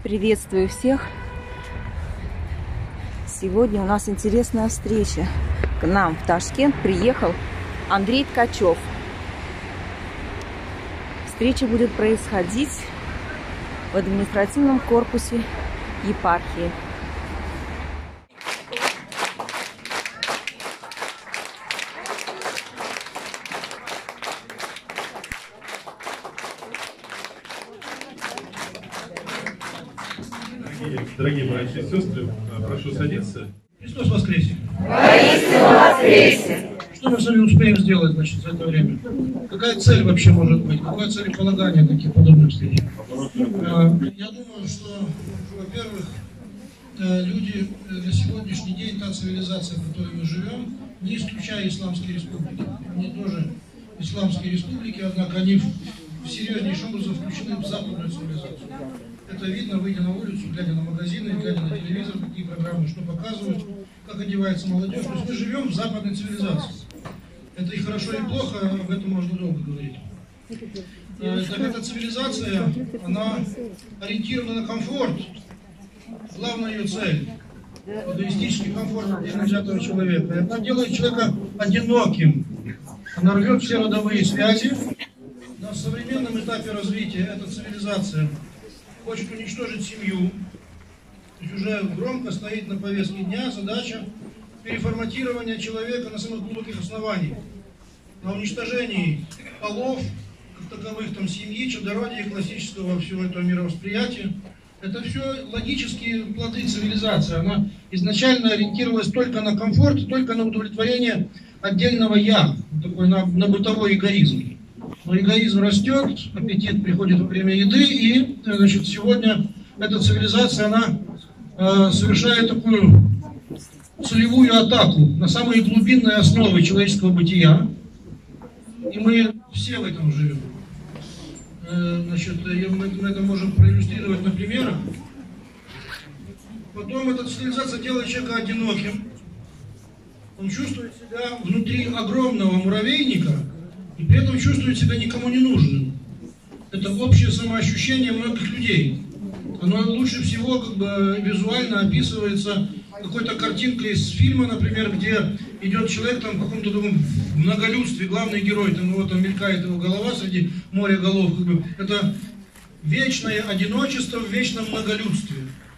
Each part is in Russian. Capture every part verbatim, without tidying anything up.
Приветствую всех! Сегодня у нас интересная встреча. К нам в Ташкент приехал Андрей Ткачев. Встреча будет происходить в административном корпусе епархии. Дорогие братья и сестры, прошу садиться. Христос воскресе! Воистину воскресе! Что мы с вами успеем сделать, значит, за это время? Какая цель вообще может быть? Какое целеполагание таких подобных встреч? Я думаю, что, во-первых, люди на сегодняшний день, та цивилизация, в которой мы живем, не исключая исламские республики. Они тоже исламские республики, однако они серьезнейшим образом включены в западную цивилизацию. Это видно, выйдя на улицу, глядя на магазины, глядя на телевизор, какие программы, что показывают, как одевается молодежь. То есть мы живем в западной цивилизации. Это и хорошо, и плохо, об этом можно долго говорить. Так эта цивилизация, она ориентирована на комфорт. Главная ее цель – эгоистический комфорт отдельно взятого человека. Она делает человека одиноким. Она рвет все родовые связи. На современном этапе развития эта цивилизация хочет уничтожить семью. То есть уже громко стоит на повестке дня задача переформатирования человека на самых глубоких основаниях. На уничтожении полов, как таковых, там, семьи, чадородия, классического всего этого мировосприятия. Это все логические плоды цивилизации. Она изначально ориентировалась только на комфорт, только на удовлетворение отдельного «я», такой на, на бытовой эгоизм. Но эгоизм растет, аппетит приходит во время еды, и, значит, сегодня эта цивилизация, она э, совершает такую целевую атаку на самые глубинные основы человеческого бытия. И мы все в этом живем. Э, значит, мы, мы это можем проиллюстрировать на примерах. Потом эта цивилизация делает человека одиноким. Он чувствует себя внутри огромного муравейника, и при этом чувствует себя никому не нужным. Это общее самоощущение многих людей. Оно лучше всего как бы визуально описывается какой-то картинкой из фильма, например, где идет человек там в каком-то таком многолюдстве, главный герой, там его там мелькает его голова среди моря голов. Как бы. Это вечное одиночество в вечном многолюдстве.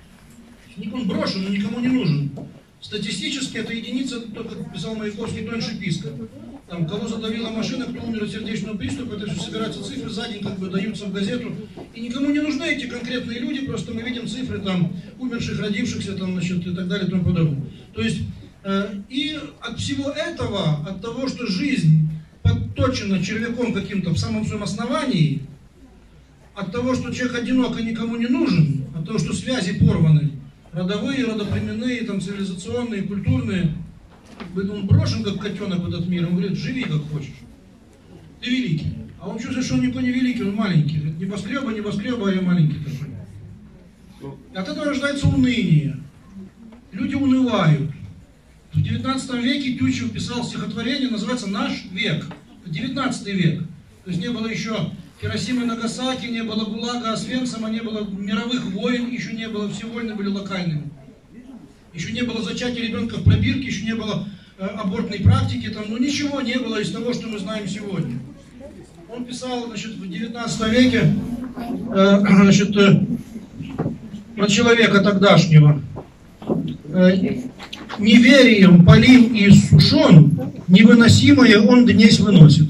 Он брошен, он никому не нужен. Статистически это единица, только писал Маяковский, тоньше писка. Там, кого задавила машина, кто умер от сердечного приступа, это все собираются цифры, за день как бы даются в газету. И никому не нужны эти конкретные люди, просто мы видим цифры там умерших, родившихся там, значит, и так далее и тому подобное. То есть, э, и от всего этого, от того, что жизнь подточена червяком каким-то в самом своем основании, от того, что человек одинок и никому не нужен, от того, что связи порваны, родовые, родоплеменные, там, цивилизационные, культурные, он брошен, как котенок в этот мир, он говорит, живи как хочешь, ты великий. А он чувствует, что он никто не великий, он маленький. Говорит, небоскреба, небоскреба, а я маленький такой. От этого рождается уныние. Люди унывают. В девятнадцатом веке Тютчев писал стихотворение, называется «Наш век». девятнадцатый век. То есть не было еще Хиросимы и Нагасаки, не было ГУЛАГа, Освенцима, не было мировых войн, еще не было, все войны были локальными. Еще не было зачатия ребенка в пробирке, еще не было э, абортной практики, там, ну ничего не было из того, что мы знаем сегодня. Он писал, значит, в девятнадцатом веке э, значит, э, про человека тогдашнего. Э, «Неверием полим и иссушен, невыносимое он днесь выносит.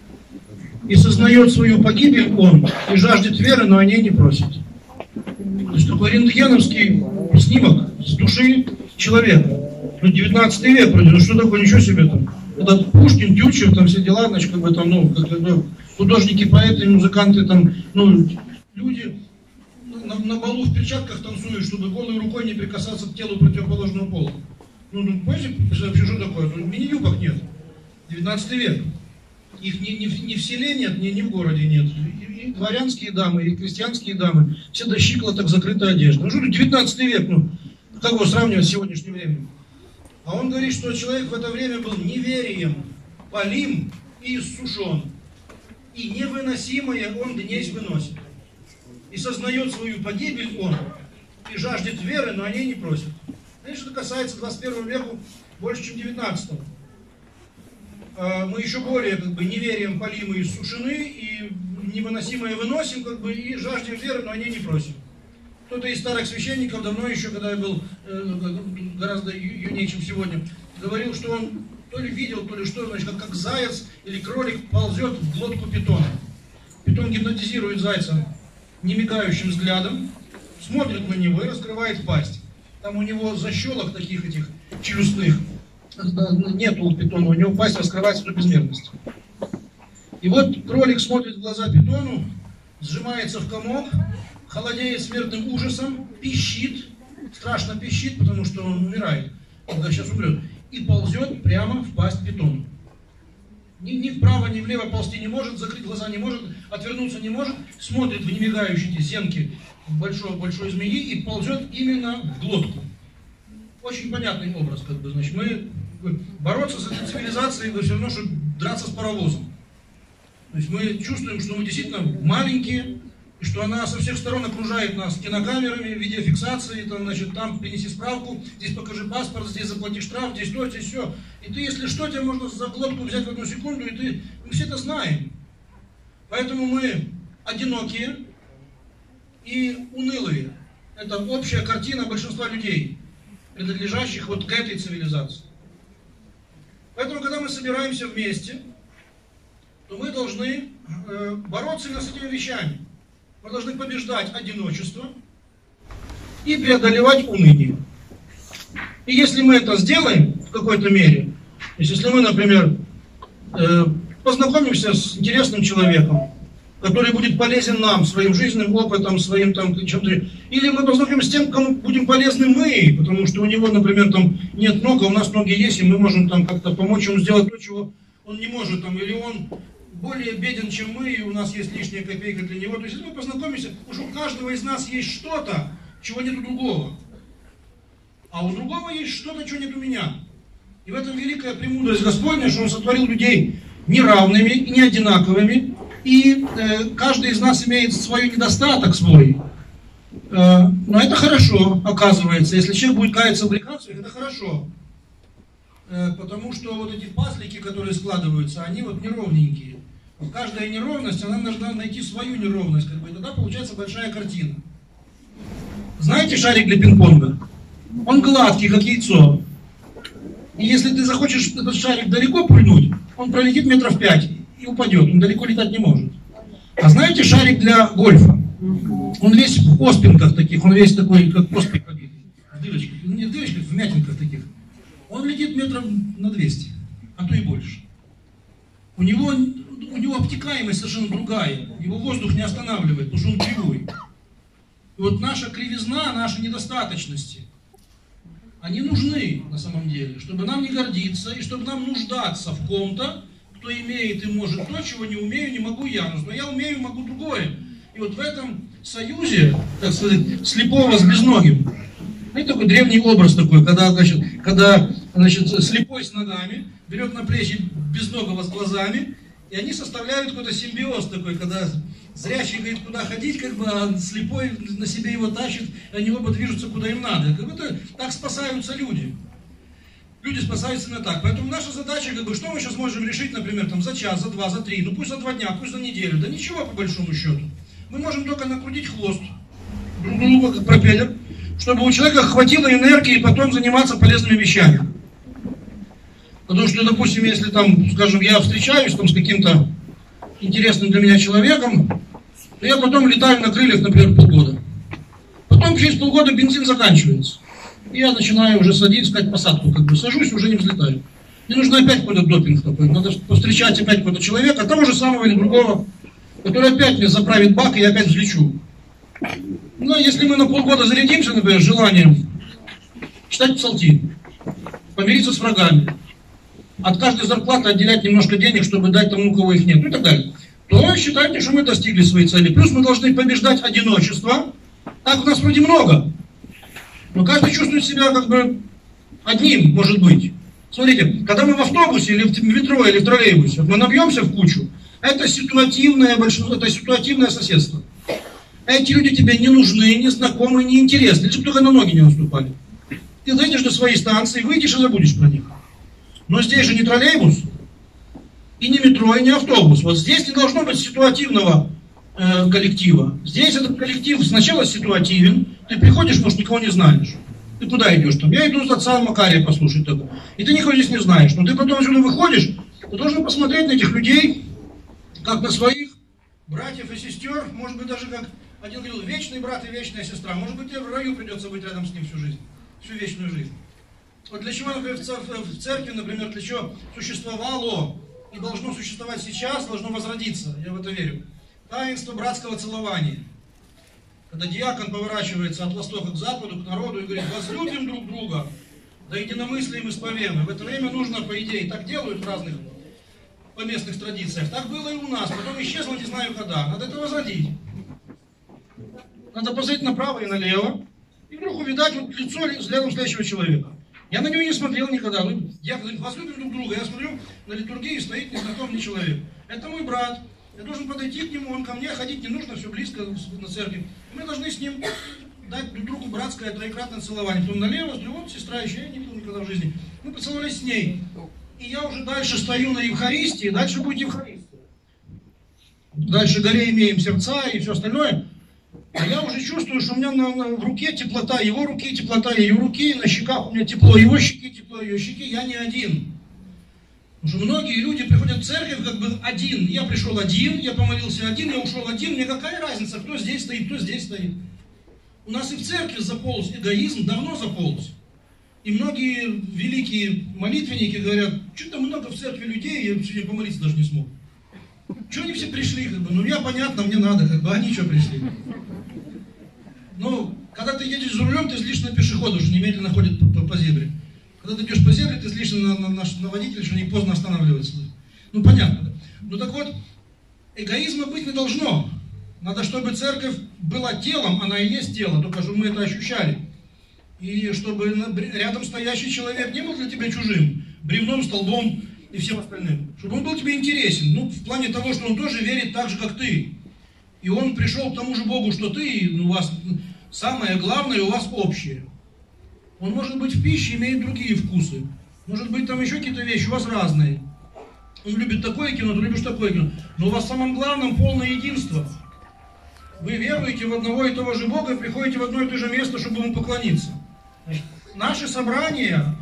И сознает свою погибель он, и жаждет веры, но о ней не просит». То есть такой рентгеновский снимок с души человека. Ну, девятнадцатый век вроде, ну что такое, ничего себе там. Этот Пушкин, Тютчев, там все дела, значит, как бы там, ну, как, ну художники, поэты, музыканты, там, ну, люди на, на балу в перчатках танцуют, чтобы голой рукой не прикасаться к телу противоположного пола. Ну, ну, понимаете, вообще, что такое? Ну, мини-юбок нет. девятнадцатый век. Их ни, ни, ни в селе нет, ни, ни в городе нет. И, и дворянские дамы, и крестьянские дамы, все до щиколоток закрытая одежда. Ну, что девятнадцатый век, ну, как его сравнивать с сегодняшним временем? А он говорит, что человек в это время был неверием, полим и иссушен. И невыносимое он днесь выносит. И сознает свою погибель он, и жаждет веры, но о ней не просит. Конечно, это касается двадцать первого века больше, чем девятнадцатого. Мы еще более как бы неверием полимы и сушены, и невыносимое выносим, как бы, и жаждем веры, но о ней не просим. Кто-то из старых священников давно еще, когда я был э, гораздо юнее, чем сегодня, говорил, что он то ли видел, то ли что, значит, как, как заяц или кролик ползет в глотку питона. Питон гипнотизирует зайца немигающим взглядом, смотрит на него и раскрывает пасть. Там у него защелок таких этих челюстных нет у питона, у него пасть раскрывается до безмерности. И вот кролик смотрит в глаза питону, сжимается в комок, холодеет смертным ужасом, пищит, страшно пищит, потому что он умирает, когда сейчас умрет, и ползет прямо в пасть питону. Ни, ни вправо, ни влево ползти не может, закрыть глаза не может, отвернуться не может, смотрит в немигающие зенки большой, большой змеи и ползет именно в глотку. Очень понятный образ, как бы, значит, мы бороться с этой цивилизацией, все равно, что драться с паровозом. То есть мы чувствуем, что мы действительно маленькие, и что она со всех сторон окружает нас кинокамерами, видеофиксацией, там, значит, там принеси справку, здесь покажи паспорт, здесь заплати штраф, здесь то, здесь все. И ты, если что, тебя можно за глотку взять в одну секунду, и ты, мы все это знаем. Поэтому мы одинокие и унылые. Это общая картина большинства людей, принадлежащих вот к этой цивилизации. Поэтому, когда мы собираемся вместе, то мы должны э, бороться именно с этими вещами. Мы должны побеждать одиночество и преодолевать уныние. И если мы это сделаем в какой-то мере, то есть если мы, например, э, познакомимся с интересным человеком, который будет полезен нам своим жизненным опытом, своим там чем-то, или мы познакомимся с тем, кому будем полезны мы, потому что у него, например, там нет ног, а у нас ноги есть, и мы можем там как-то помочь ему сделать то, чего он не может, там, или он более беден, чем мы, и у нас есть лишняя копейка для него. То есть, если мы познакомимся, потому что у каждого из нас есть что-то, чего нет у другого. А у другого есть что-то, чего нет у меня. И в этом великая премудрость Господня, что Он сотворил людей неравными и не одинаковыми, и э, каждый из нас имеет свой недостаток свой. Э, но это хорошо, оказывается. Если человек будет каяться в грехах, это хорошо. Э, потому что вот эти паслики, которые складываются, они вот неровненькие. Каждая неровность, она должна найти свою неровность, как бы, и тогда получается большая картина. Знаете шарик для пинг-понга? Он гладкий, как яйцо. И если ты захочешь этот шарик далеко пульнуть, он пролетит метров пять и упадет, он далеко летать не может. А знаете шарик для гольфа? Он весь в оспинках таких, он весь такой, как оспик побитый, в дырочках, не в дырочках, в вмятинках таких. Он летит метров на двести, а то и больше. У него, у него обтекаемость совершенно другая, его воздух не останавливает, потому что он кривой. И вот наша кривизна, наши недостаточности, они нужны на самом деле, чтобы нам не гордиться и чтобы нам нуждаться в ком-то, кто имеет и может то, чего не умею, не могу я. Но я умею, могу другое. И вот в этом союзе, так сказать, слепого с безногим, это такой древний образ такой, когда, значит, когда значит, слепой с ногами берет на плечи безногого с глазами, и они составляют какой-то симбиоз такой, когда зрячий говорит, куда ходить, как бы, а слепой на себе его тащит, и они оба движутся, куда им надо. Как бы это, так спасаются люди. Люди спасаются именно так. Поэтому наша задача, как бы, что мы сейчас можем решить, например, там, за час, за два, за три, ну пусть за два дня, пусть за неделю, да ничего по большому счету. Мы можем только накрутить хвост, друг другу как пропеллер, чтобы у человека хватило энергии потом заниматься полезными вещами. Потому что, допустим, если там, скажем, я встречаюсь там с каким-то интересным для меня человеком, то я потом летаю на крыльях, например, полгода. Потом через полгода бензин заканчивается. И я начинаю уже садиться, искать посадку, как бы сажусь, уже не взлетаю. Мне нужно опять какой-то допинг такой. Надо повстречать опять какого-то человека, того же самого или другого, который опять мне заправит бак, и я опять взлечу. Ну, если мы на полгода зарядимся, например, желанием читать псалтирь, помириться с врагами, от каждой зарплаты отделять немножко денег, чтобы дать тому, у кого их нет, ну и так далее, то считайте, что мы достигли своей цели. Плюс мы должны побеждать одиночество. Так у нас вроде много. Но каждый чувствует себя как бы одним, может быть. Смотрите, когда мы в автобусе, или в метро, или в троллейбусе, мы набьемся в кучу, это ситуативное большинство, это ситуативное соседство. Эти люди тебе не нужны, не знакомы, не интересны, лишь бы только на ноги не наступали. Ты дойдешь до своей станции, выйдешь и забудешь про них. Но здесь же не троллейбус, и не метро, и не автобус. Вот здесь не должно быть ситуативного э, коллектива. Здесь этот коллектив сначала ситуативен, ты приходишь, может, никого не знаешь. Ты куда идешь там? Я иду от отца Макария послушать такое. И ты никого здесь не знаешь. Но ты потом отсюда выходишь, ты должен посмотреть на этих людей, как на своих братьев и сестер, может быть, даже как один говорил, вечный брат и вечная сестра. Может быть, тебе в раю придется быть рядом с ним всю жизнь, всю вечную жизнь. Вот для чего, например, в церкви, например, для чего существовало и должно существовать сейчас, должно возродиться, я в это верю. Таинство братского целования. Когда диакон поворачивается от востока к западу, к народу и говорит, возлюбим друг друга, да единомыслием исповем. И в это время нужно, по идее, так делают в разных поместных традициях. Так было и у нас, потом исчезло, не знаю когда. Надо это возродить. Надо посмотреть направо и налево, и вдруг увидать вот лицо взглядом следующего человека. Я на него не смотрел никогда. Ну, я говорю, возлюбим друг друга. Я смотрю, на литургии стоит незнакомый человек. Это мой брат. Я должен подойти к нему, он ко мне, ходить не нужно, все близко на церкви. Мы должны с ним дать друг другу братское троекратное целование. Потом налево, вот сестра еще, я не был никогда в жизни. Мы поцеловались с ней. И я уже дальше стою на Евхаристии, дальше будет Евхаристия. Дальше горе имеем сердца и все остальное. А я уже чувствую, что у меня на, на, в руке теплота его руки, теплота ее руки, на щеках у меня тепло его щеки, тепло ее щеки, я не один. Потому что многие люди приходят в церковь как бы один. Я пришел один, я помолился один, я ушел один, мне какая разница, кто здесь стоит, кто здесь стоит. У нас и в церкви заполз эгоизм, давно заполз. И многие великие молитвенники говорят, что-то много в церкви людей, я сегодня помолиться даже не смог. Чего они все пришли, как бы, ну я понятно, мне надо, как бы, они что пришли? Ну, когда ты едешь за рулем, ты злишь на пешехода, что немедленно ходит по, по, по зебре. Когда ты идешь по зебре, ты злишься на, на, на, на водителя, что они поздно останавливаются. Ну, понятно. Ну, так вот, эгоизма быть не должно. Надо, чтобы церковь была телом, она и есть тело, только чтобы мы это ощущали. И чтобы рядом стоящий человек не был для тебя чужим, бревном, столбом и всем остальным. Чтобы он был тебе интересен, ну, в плане того, что он тоже верит так же, как ты. И он пришел к тому же Богу, что ты, и у вас самое главное, у вас общее. Он может быть в пище, имеет другие вкусы. Может быть там еще какие-то вещи у вас разные. Он любит такое кино, ты любишь такое кино. Но у вас в самом главном полное единство. Вы веруете в одного и того же Бога и приходите в одно и то же место, чтобы ему поклониться. Значит, наши собрания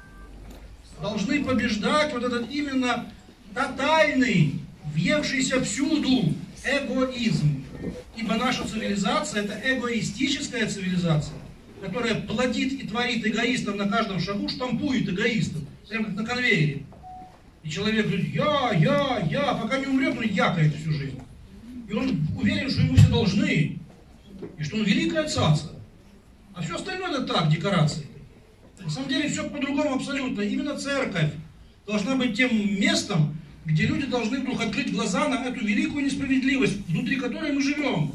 должны побеждать вот этот именно тотальный, въевшийся всюду эгоизм. Ибо наша цивилизация – это эгоистическая цивилизация, которая плодит и творит эгоистов на каждом шагу, штампует эгоистов, прямо как на конвейере. И человек говорит, я, я, я, пока не умрет, он якает всю жизнь. И он уверен, что ему все должны, и что он великая цаца. А все остальное это так, декорации. На самом деле все по-другому абсолютно. Именно церковь должна быть тем местом, где люди должны вдруг открыть глаза на эту великую несправедливость, внутри которой мы живем.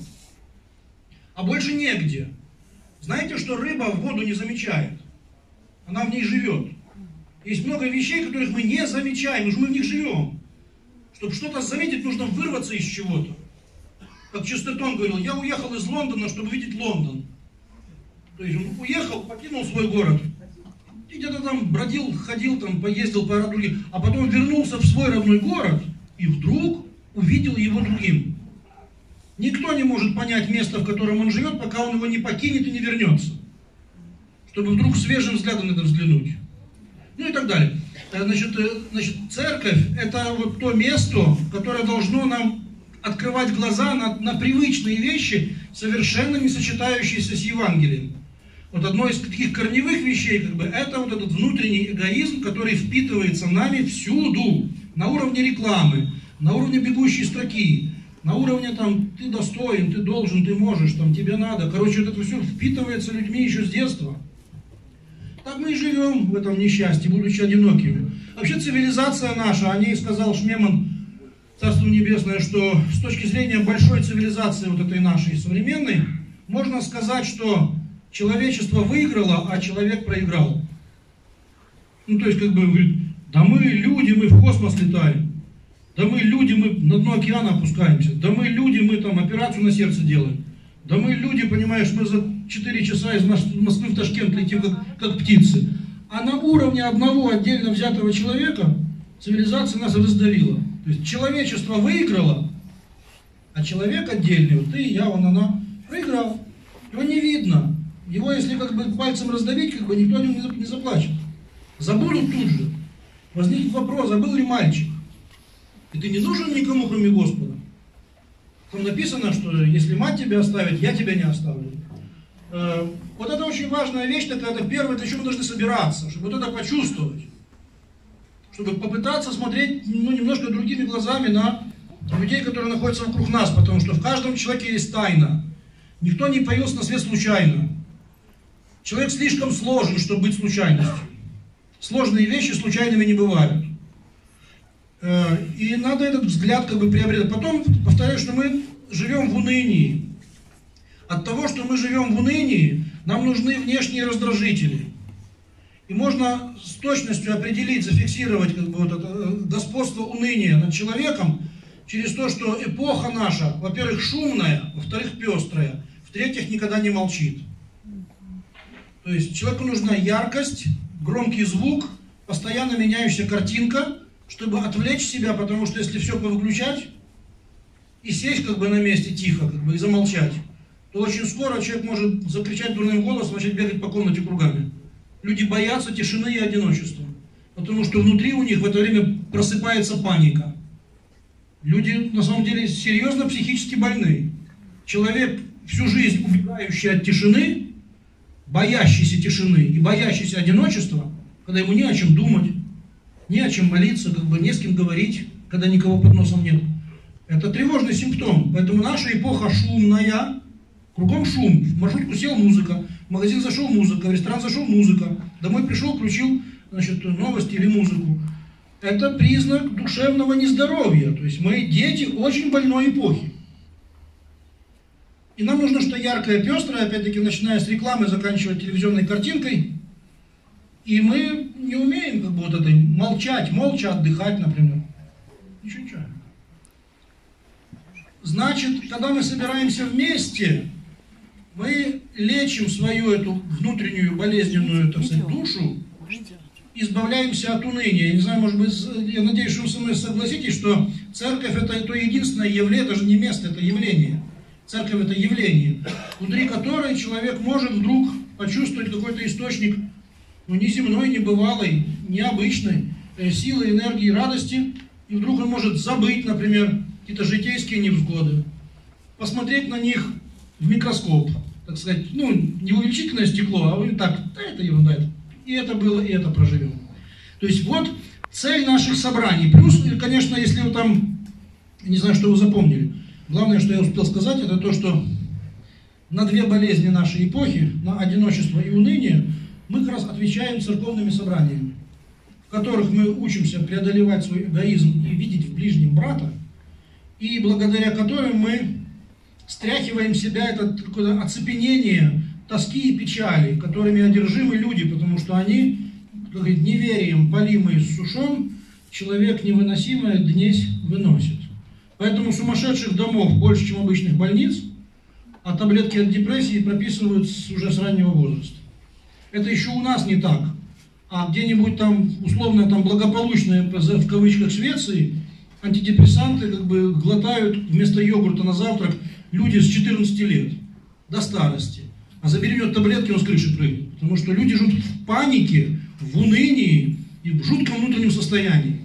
А больше негде. Знаете, что рыба в воду не замечает? Она в ней живет. Есть много вещей, которых мы не замечаем, потому что мы в них живем. Чтобы что-то заметить, нужно вырваться из чего-то. Как Честертон говорил, я уехал из Лондона, чтобы видеть Лондон. То есть он уехал, покинул свой город. И где-то там бродил, ходил, там, поездил по другим. А потом вернулся в свой родной город и вдруг увидел его другим. Никто не может понять место, в котором он живет, пока он его не покинет и не вернется. Чтобы вдруг свежим взглядом на это взглянуть. Ну и так далее. Значит, значит, церковь – это вот то место, которое должно нам открывать глаза на, на привычные вещи, совершенно не сочетающиеся с Евангелием. Вот одно из таких корневых вещей, как бы, это вот этот внутренний эгоизм, который впитывается нами всюду, на уровне рекламы, на уровне бегущей строки, на уровне там ты достоин, ты должен, ты можешь, там тебе надо. Короче, вот это все впитывается людьми еще с детства. Так мы и живем в этом несчастье, будучи одинокими. Вообще цивилизация наша, о ней сказал Шмеман, Царство Небесное, что с точки зрения большой цивилизации вот этой нашей современной, можно сказать, что человечество выиграло, а человек проиграл. Ну, то есть, как бы, говорит, да мы люди, мы в космос летаем. Да мы люди, мы на дно океана опускаемся. Да мы люди, мы там операцию на сердце делаем. Да мы люди, понимаешь, мы за четыре часа из Москвы в Ташкент летим как, как птицы. А на уровне одного отдельно взятого человека цивилизация нас раздавила. То есть человечество выиграло, а человек отдельный, вот ты, я, он, она, проиграл. Его не видно. Его, если как бы пальцем раздавить, как бы никто не заплачет. Забудут тут же. Возникнет вопрос, забыл ли мальчик? И ты не нужен никому, кроме Господа. Там написано, что если мать тебя оставит, я тебя не оставлю. Э, вот это очень важная вещь, такая, это первое, для чего мы должны собираться, чтобы вот это почувствовать. Чтобы попытаться смотреть ну, немножко другими глазами на людей, которые находятся вокруг нас, потому что в каждом человеке есть тайна. Никто не появился на свет случайно. Человек слишком сложен, чтобы быть случайностью. Сложные вещи случайными не бывают. И надо этот взгляд как бы приобретать. Потом, повторяю, что мы живем в унынии. От того, что мы живем в унынии, нам нужны внешние раздражители. И можно с точностью определить, зафиксировать как бы, вот это господство уныния над человеком через то, что эпоха наша, во-первых, шумная, во-вторых, пестрая, в-третьих, никогда не молчит. То есть человеку нужна яркость, громкий звук, постоянно меняющаяся картинка, чтобы отвлечь себя, потому что если все повыключать и сесть как бы на месте тихо, как бы и замолчать, то очень скоро человек может закричать дурным голосом, начать бегать по комнате кругами. Люди боятся тишины и одиночества, потому что внутри у них в это время просыпается паника. Люди на самом деле серьезно психически больны. Человек, всю жизнь убегающий от тишины, боящийся тишины и боящийся одиночества, когда ему не о чем думать, не о чем молиться, как бы не с кем говорить, когда никого под носом нет. Это тревожный симптом. Поэтому наша эпоха шумная, кругом шум. В маршрутку сел музыка, в магазин зашел музыка, в ресторан зашел музыка, домой пришел, включил значит, новости или музыку. Это признак душевного нездоровья. То есть мы дети очень больной эпохи. И нам нужно что яркое, пестрое, опять-таки, начиная с рекламы, заканчивая телевизионной картинкой. И мы не умеем как бы вот это молчать, молча отдыхать, например. Ничего, ничего. Значит, когда мы собираемся вместе, мы лечим свою эту внутреннюю болезненную, так сказать, душу, избавляемся от уныния. Я не знаю, может быть, я надеюсь, что вы со мной согласитесь, что церковь это то единственное явление, даже не место, это явление. Церковь это явление, внутри которой человек может вдруг почувствовать какой-то источник ну, неземной, небывалой, необычной э, силы, энергии, радости, и вдруг он может забыть, например, какие-то житейские невзгоды, посмотреть на них в микроскоп, так сказать, ну, не в увеличительное стекло, а так, да, это ерунда, это. И это было, и это проживем. То есть вот цель наших собраний. Плюс, конечно, если вы там, не знаю, что вы запомнили, главное, что я успел сказать, это то, что на две болезни нашей эпохи, на одиночество и уныние, мы как раз отвечаем церковными собраниями, в которых мы учимся преодолевать свой эгоизм и видеть в ближнем брата, и благодаря которым мы стряхиваем в себя это такое оцепенение тоски и печали, которыми одержимы люди, потому что они, как говорит, неверием полимый сушен, человек невыносимое днесь выносит. Поэтому сумасшедших домов больше, чем обычных больниц, а таблетки от депрессии прописывают уже с раннего возраста. Это еще у нас не так. А где-нибудь там, условно, там благополучные, в кавычках, Швеции, антидепрессанты как бы глотают вместо йогурта на завтрак люди с четырнадцати лет до старости. А заберет таблетки, он с крыши прыгнет. Потому что люди живут в панике, в унынии и в жутком внутреннем состоянии.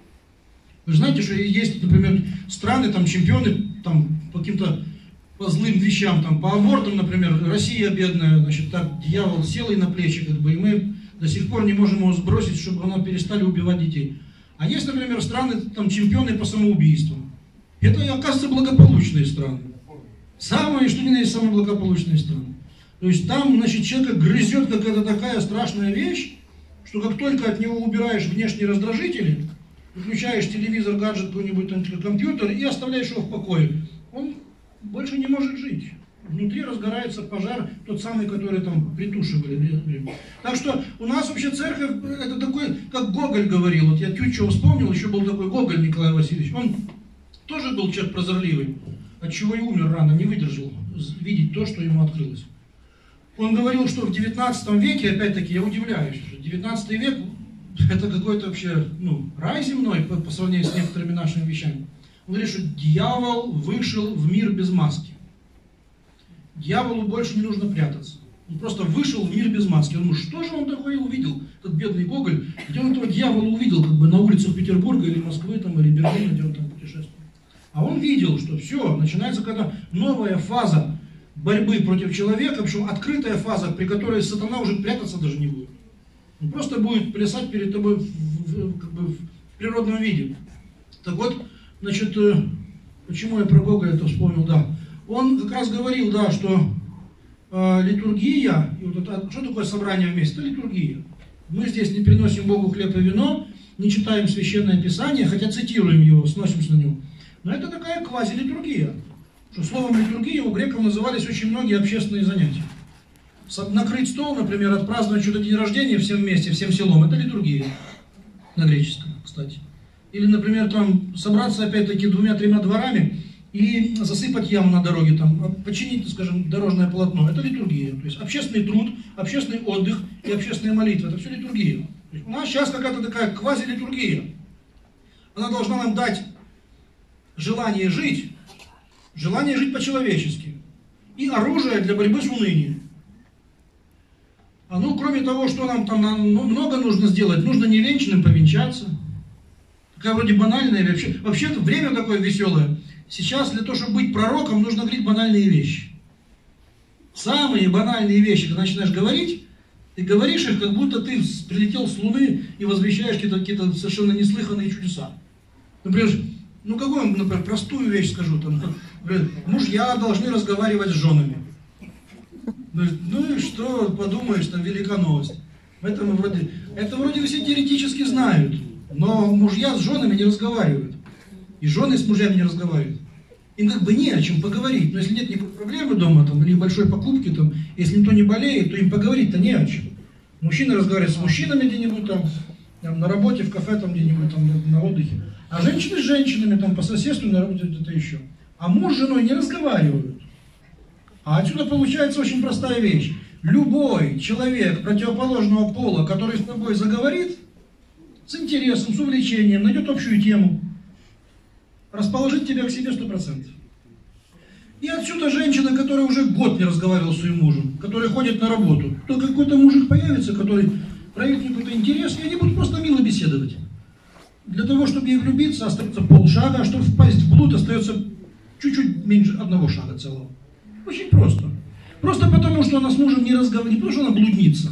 Вы же знаете, что есть, например, страны, там чемпионы там, по каким-то по злым вещам, там, по абортам, например, Россия бедная, значит, так дьявол сел ей на плечи, как бы, и мы до сих пор не можем его сбросить, чтобы она перестали убивать детей. А есть, например, страны, там, чемпионы по самоубийствам. Это, оказывается, благополучные страны. Самые, что ни на есть, самые благополучные страны. То есть там, значит, человека грызет какая-то такая страшная вещь, что как только от него убираешь внешние раздражители, выключаешь телевизор, гаджет, какой-нибудь компьютер и оставляешь его в покое, он больше не может жить. Внутри разгорается пожар, тот самый, который там притушивали. Так что у нас вообще церковь, это такой, как Гоголь говорил, вот я Тютчева вспомнил, еще был такой Гоголь Николай Васильевич, он тоже был человек прозорливый, отчего и умер рано, не выдержал видеть то, что ему открылось. Он говорил, что в девятнадцатом веке, опять-таки, я удивляюсь, что девятнадцатый век это какой-то вообще, ну, рай земной по, по сравнению с некоторыми нашими вещами. Он говорит, что дьявол вышел в мир без маски. Дьяволу больше не нужно прятаться. Он просто вышел в мир без маски. Он думает, что же он такое увидел, этот бедный Гоголь, где он этого дьявола увидел, как бы на улицах Петербурга или Москвы, там, или Берлина, где он там путешествует. А он видел, что все, начинается когда новая фаза борьбы против человека, причем открытая фаза, при которой сатана уже прятаться даже не будет. Он просто будет плясать перед тобой в, в, как бы в природном виде. Так вот, значит, почему я про Гоголя это вспомнил, да. Он как раз говорил, да, что э, литургия, и вот это, что такое собрание вместе? Это литургия. Мы здесь не приносим Богу хлеб и вино, не читаем Священное Писание, хотя цитируем его, сносимся на него. Но это такая квазилитургия. Что словом литургия у греков назывались очень многие общественные занятия. Накрыть стол, например, отпраздновать что-то день рождения всем вместе, всем селом, это литургия. На греческом, кстати. Или, например, там собраться опять-таки двумя-тремя дворами и засыпать яму на дороге, там, починить, скажем, дорожное полотно. Это литургия. То есть общественный труд, общественный отдых и общественная молитва. Это все литургия. У нас сейчас какая-то такая квазилитургия. Она должна нам дать желание жить, желание жить по-человечески и оружие для борьбы с унынием. А ну, кроме того, что нам там ну, много нужно сделать, нужно невенчанным повенчаться. Такая вроде банальная вообще. Вообще-то время такое веселое. Сейчас для того, чтобы быть пророком, нужно говорить банальные вещи. Самые банальные вещи, когда начинаешь говорить, ты говоришь их, как будто ты прилетел с Луны и возвещаешь какие-то, какие-то совершенно неслыханные чудеса. Например, ну какую, например, простую вещь скажу, там, например, мужья должны разговаривать с женами. Ну и что, подумаешь, там велика новость. Это вроде, это вроде все теоретически знают, но мужья с женами не разговаривают. И жены с мужьями не разговаривают. Им как бы не о чем поговорить. Но если нет никакой проблемы дома, там, или большой покупки, там, если никто не болеет, то им поговорить-то не о чем. Мужчины разговаривают с мужчинами где-нибудь там, там, на работе, в кафе, там где-нибудь там, на отдыхе. А женщины с женщинами, там, по соседству, на работе где-то еще. А муж с женой не разговаривают. А отсюда получается очень простая вещь. Любой человек противоположного пола, который с тобой заговорит, с интересом, с увлечением, найдет общую тему, расположит тебя к себе сто процентов. И отсюда женщина, которая уже год не разговаривала с своим мужем, которая ходит на работу, то какой-то мужик появится, который проявит какой-то интерес, и они будут просто мило беседовать. Для того, чтобы ей влюбиться, остается полшага, а чтобы впасть в блуд, остается чуть-чуть меньше одного шага целого. Очень просто. Просто потому, что она с мужем не разговаривает, не потому, что она блудница,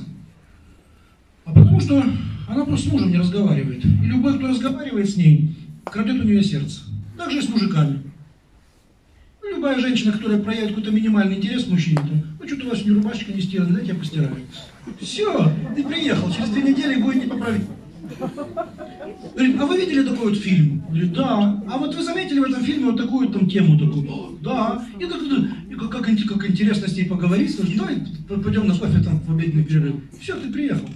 а потому, что она просто с мужем не разговаривает. И любой, кто разговаривает с ней, крадет у нее сердце. Так же и с мужиками. Любая женщина, которая проявит какой-то минимальный интерес к мужчине, то, ну что-то у вас не рубашечка не стирана, дайте я постираю. Все, ты приехал, через две недели будет непоправимо. Говорит, а вы видели такой вот фильм? Говорит, да. А вот вы заметили в этом фильме вот такую там тему такую? Да. И так, и как, как, как интересно с ней поговорить, скажет, давай пойдем на кофе там в обеденный перерыв. Все, ты приехал.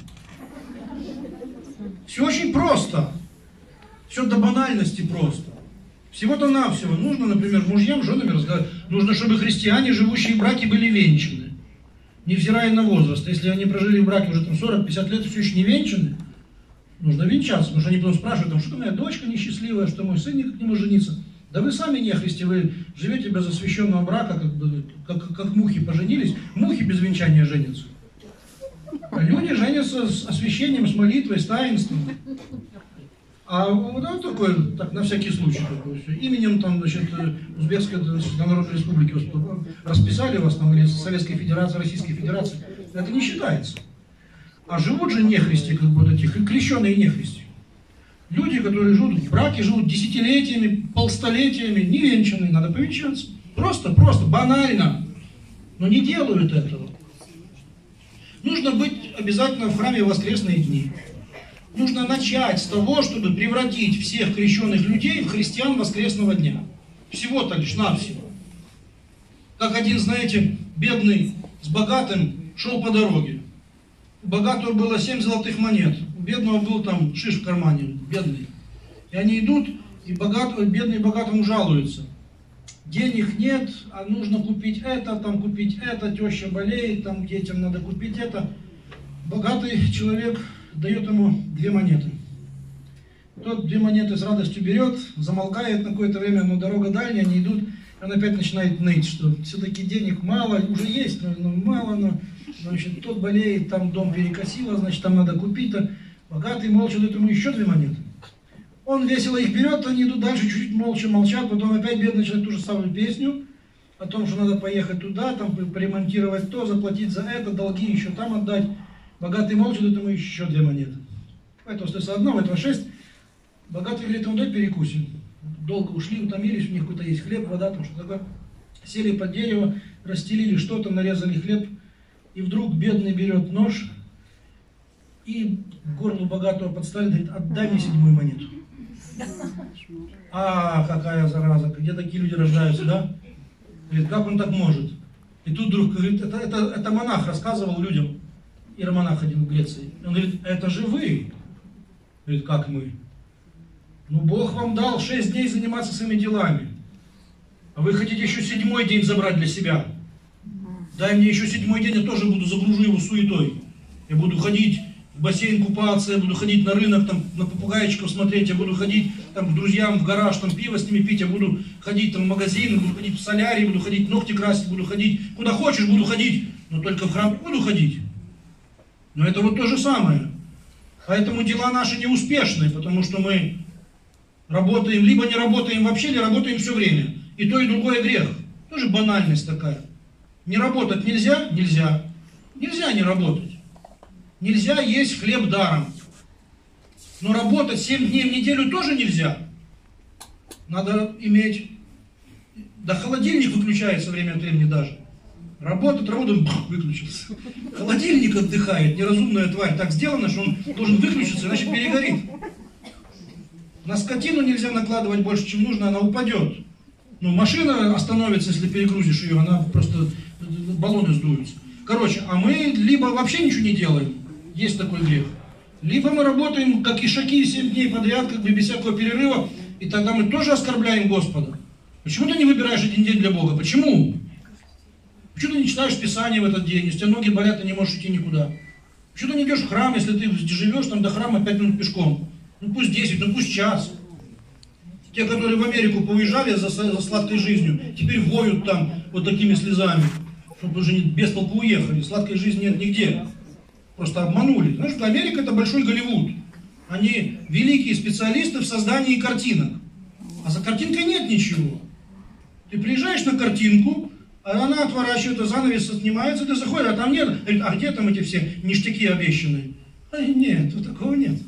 Все очень просто. Все до банальности просто. Всего-то навсего. Нужно, например, мужьям, женами разговаривать. Нужно, чтобы христиане, живущие в браке, были венчаны. Невзирая на возраст. Если они прожили в браке уже там сорок-пятьдесят лет и все еще не венчаны, нужно венчаться, потому что они потом спрашивают, там, что моя дочка несчастливая, что мой сын никак не может жениться. Да вы сами нехристи, вы живете без освященного брака, как, как, как мухи поженились. Мухи без венчания женятся. А люди женятся с освящением, с молитвой, с таинством. А вот это такое, так, на всякий случай, такое все. Именем там, значит, Узбекской Народной Республики расписали вас там, или Советской Федерации, Российской Федерации. Это не считается. А живут же нехристи, как бы вот эти крещеные нехристи. Люди, которые живут в браке, живут десятилетиями, полстолетиями, невенчанные, надо повенчаться. Просто, просто, банально. Но не делают этого. Нужно быть обязательно в храме в воскресные дни. Нужно начать с того, чтобы превратить всех крещенных людей в христиан воскресного дня. Всего-то лишь навсего. Как один, знаете, бедный с богатым шел по дороге. У богатого было семь золотых монет, у бедного был там шиш в кармане, бедный. И они идут, и богат, бедный богатому жалуются. денег нет, а нужно купить это, там купить это, теща болеет, там детям надо купить это. Богатый человек дает ему две монеты. Тот две монеты с радостью берет, замолкает на какое-то время, но дорога дальняя, они идут, и он опять начинает ныть, что все-таки денег мало, уже есть, но, но мало, но значит, тот болеет, там дом перекосило, значит, там надо купить. -то. Богатый молча дает ему еще две монеты. Он весело их берет, они идут дальше, чуть-чуть молча молчат, потом опять бедный начинает ту же самую песню о том, что надо поехать туда, там поремонтировать то, заплатить за это, долги еще там отдать. Богатый молча дает ему еще две монеты. Поэтому остается одно, в этом шесть. Богатый говорит, ему дай перекусим. Долго ушли, утомились, у них какой-то есть хлеб, вода, там что такое. Сели под дерево, расстелили что-то, нарезали хлеб. И вдруг бедный берет нож и к горлу богатого подставит, говорит, отдай мне седьмую монету. А, какая зараза, где такие люди рождаются, да? Говорит, как он так может? И тут вдруг, говорит, это, это, это монах рассказывал людям, иеромонах один в Греции. Он говорит, это же вы. Говорит, как мы? Ну, Бог вам дал шесть дней заниматься своими делами. А вы хотите еще седьмой день забрать для себя? Дай мне еще седьмой день, я тоже буду, загружу его суетой. Я буду ходить в бассейн купаться, я буду ходить на рынок, там, на попугайчиков смотреть, я буду ходить там, к друзьям в гараж, там, пиво с ними пить, я буду ходить там, в магазин, буду ходить в солярий, буду ходить ногти красить, буду ходить, куда хочешь буду ходить, но только в храм буду ходить. Но это вот то же самое. Поэтому дела наши неуспешные, потому что мы работаем, либо не работаем вообще, либо работаем все время. И то, и другое грех. Тоже банальность такая. Не работать нельзя? Нельзя. Нельзя не работать. Нельзя есть хлеб даром. Но работать семь дней в неделю тоже нельзя. Надо иметь... Да холодильник выключается время от времени даже. Работает, работает, выключился. Холодильник отдыхает, неразумная тварь. Так сделано, что он должен выключиться, иначе перегорит. На скотину нельзя накладывать больше, чем нужно, она упадет. Ну, машина остановится, если перегрузишь ее, она просто, баллоны сдуются. Короче, а мы либо вообще ничего не делаем, есть такой грех, либо мы работаем, как ишаки, семь дней подряд, как бы без всякого перерыва, и тогда мы тоже оскорбляем Господа. Почему ты не выбираешь один день для Бога? Почему? Почему ты не читаешь Писание в этот день, если у тебя ноги болят, ты не можешь идти никуда? Почему ты не идешь в храм, если ты живешь там до храма пять минут пешком? Ну пусть десять, ну пусть час. Те, которые в Америку поуезжали за, за сладкой жизнью, теперь воют там вот такими слезами, чтобы уже не, без толку уехали. Сладкой жизни нет нигде. Просто обманули. Знаешь, что Америка — это большой Голливуд. Они великие специалисты в создании картинок. А за картинкой нет ничего. Ты приезжаешь на картинку, а она отворачивает, а занавес снимается, ты заходишь, а там нет. Говорит, а где там эти все ништяки обещанные? А нет, вот такого нет.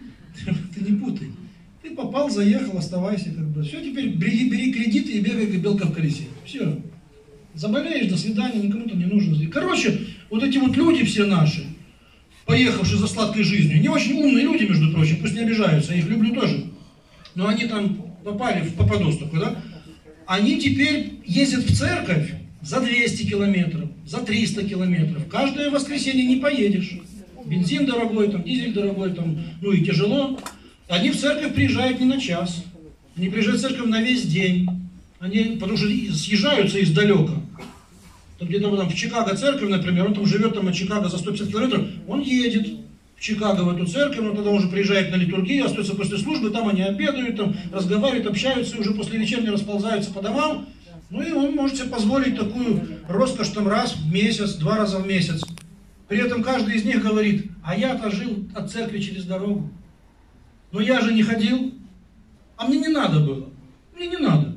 Ты не путай. Ты попал, заехал, оставайся как бы. Все, теперь бери, бери кредиты и бегай, как белка в колесе. Все. Заболеешь, до свидания, никому-то не нужно. Короче, вот эти вот люди все наши, поехавшие за сладкой жизнью, не очень умные люди, между прочим, пусть не обижаются, я их люблю тоже. Но они там попали в попадос такой, да? Они теперь ездят в церковь за двести километров, за триста километров. Каждое воскресенье не поедешь. Бензин дорогой, там, дизель дорогой, там, ну и тяжело. Они в церковь приезжают не на час. Они приезжают в церковь на весь день. Они, потому что съезжаются издалека. Где-то там в Чикаго церковь, например, он там живет там от Чикаго за сто пятьдесят километров, он едет в Чикаго в эту церковь, но тогда уже приезжает на литургию, остается после службы, там они обедают, там разговаривают, общаются, и уже после вечерней расползаются по домам. Ну и он может себе позволить такую роскошь там раз в месяц, два раза в месяц. При этом каждый из них говорит, а я-то жил от церкви через дорогу. Но я же не ходил, а мне не надо было. Мне не надо.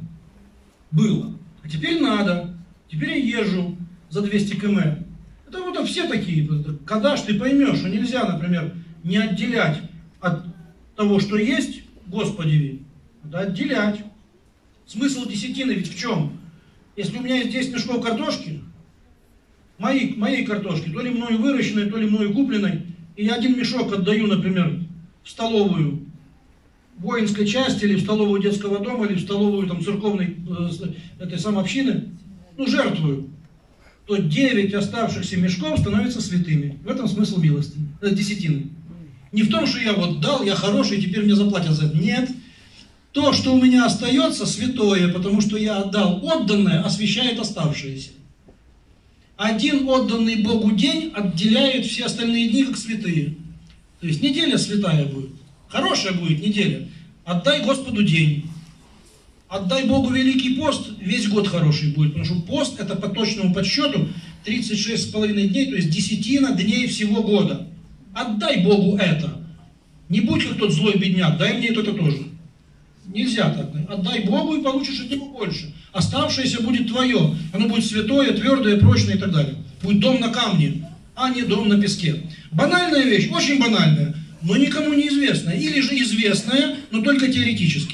Было. А теперь надо. Теперь я езжу за двести километров. Это вот все такие. Когда ж ты поймешь, что нельзя, например, не отделять от того, что есть, Господи, надо отделять. Смысл десятины ведь в чем? Если у меня есть десять мешков картошки, моей, моей картошки, то ли мною выращенной, то ли мною купленной, и я один мешок отдаю, например, в столовую воинской части, или в столовую детского дома, или в столовую там, церковной э, этой самой общины, ну, жертвую, то девять оставшихся мешков становятся святыми. В этом смысл милостыни, э, десятины. Не в том, что я вот дал, я хороший, и теперь мне заплатят за это. Нет. То, что у меня остается, святое, потому что я отдал отданное, освящает оставшееся. Один отданный Богу день отделяет все остальные дни как святые. То есть неделя святая будет. Хорошая будет неделя. Отдай Господу день. Отдай Богу Великий пост, весь год хороший будет. Потому что пост это по точному подсчету тридцать шесть с половиной дней, то есть десятина дней всего года. Отдай Богу это. Не будь как тот злой бедняк, дай мне это тоже. Нельзя так. Отдай Богу и получишь от Него больше. Оставшееся будет твое. Оно будет святое, твердое, прочное и так далее. Будет дом на камне, а не дом на песке. Банальная вещь, очень банальная, но никому не известная. Или же известная, но только теоретически.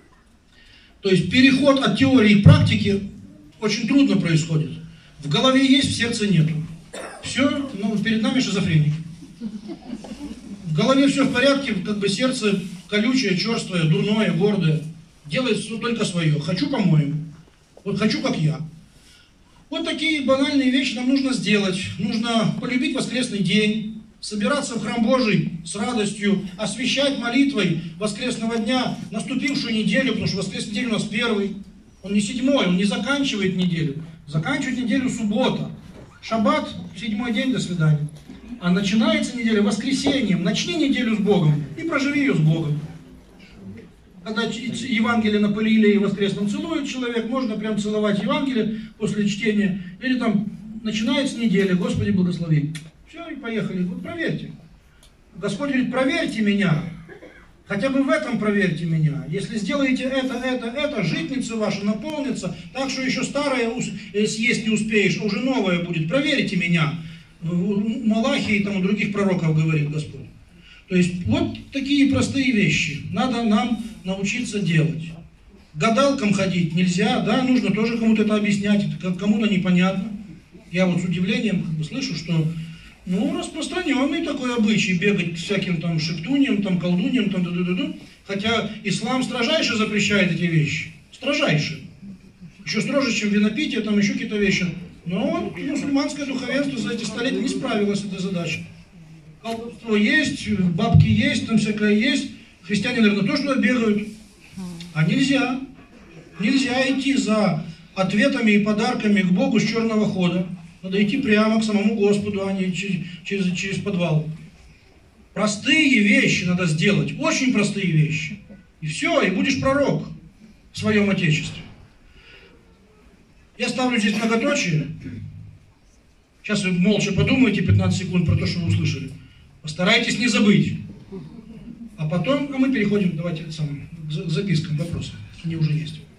То есть переход от теории к практике очень трудно происходит. В голове есть, в сердце нету. Все, ну, перед нами шизофреник. В голове все в порядке, как бы сердце колючее, черствое, дурное, гордое. Делает только свое. Хочу, по-моему. Вот хочу, как я. Вот такие банальные вещи нам нужно сделать. Нужно полюбить воскресный день, собираться в храм Божий с радостью, освящать молитвой воскресного дня наступившую неделю, потому что воскресный день у нас первый. Он не седьмой, он не заканчивает неделю. Заканчивает неделю суббота. Шаббат, седьмой день, до свидания. А начинается неделя воскресеньем. Начни неделю с Богом и проживи ее с Богом. Когда Евангелие на Палиилее и воскресном целует человек, можно прям целовать Евангелие после чтения. Или там начинается неделя, Господи благослови. Все, и поехали. Вот проверьте. Господь говорит, проверьте меня. Хотя бы в этом проверьте меня. Если сделаете это, это, это, житница ваша наполнится, так что еще старое съесть не успеешь, а уже новое будет. Проверьте меня. У Малахии и там у других пророков говорит Господь. То есть вот такие простые вещи надо нам научиться делать. Гадалкам ходить нельзя, да, нужно тоже кому-то это объяснять, это кому-то непонятно. Я вот с удивлением как бы слышу, что ну, распространенный такой обычай бегать к всяким там шептуньям, там колдуньям, там ду-ду-ду-ду. Хотя ислам строжайше запрещает эти вещи. Строжайше. Еще строже, чем винопитие, там еще какие-то вещи. Но вот мусульманское духовенство за эти столетия не справилось с этой задачей. Колдовство есть, бабки есть, там всякое есть. Христиане, наверное, тоже туда бегают. А нельзя. Нельзя идти за ответами и подарками к Богу с черного хода. Надо идти прямо к самому Господу, а не через, через, через подвал. Простые вещи надо сделать. Очень простые вещи. И все, и будешь пророк в своем Отечестве. Я ставлю здесь многоточие. Сейчас вы молча подумайте пятнадцать секунд про то, что вы услышали. Постарайтесь не забыть. А потом, а мы переходим, давайте, к запискам, вопросам. Они уже есть.